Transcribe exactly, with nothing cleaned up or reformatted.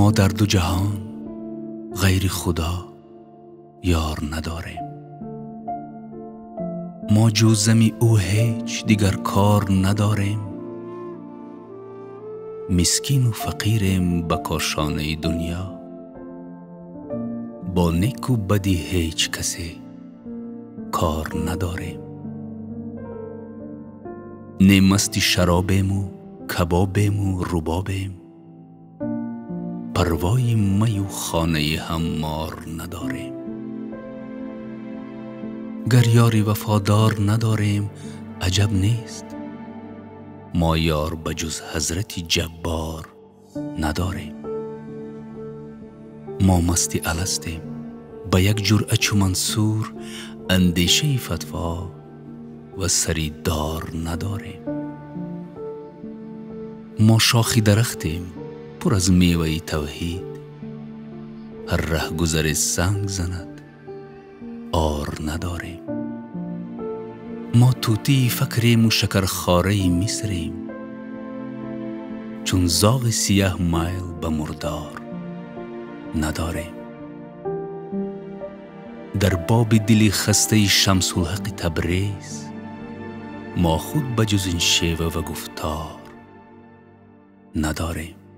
ما در دو جهان غیر خدا یار نداریم. ما جزمی او هیچ دیگر کار نداریم. مسکین و فقیریم به کاشانه دنیا، با نیک و بدی هیچ کسی کار نداریم. نه مستی شرابیم و کبابیم و ربابیم، پروای می و خانه همار نداریم. گر یاری وفادار نداریم عجب نیست، ما یار بجز حضرت جبار نداریم. ما مستی الستیم با یک جرعه چو منصور، اندیشه فتوا و سری دار نداریم. ما شاخی درختیم پر از میوه توحید، هر ره گذر سنگ زند آر نداریم. ما طوطی فکریم و شکرخاره مصریم، چون زاغ سیاه میل به مردار نداریم. در باب دلی خسته شمس الحق تبریز، ما خود بجز این شیوه و گفتار نداریم.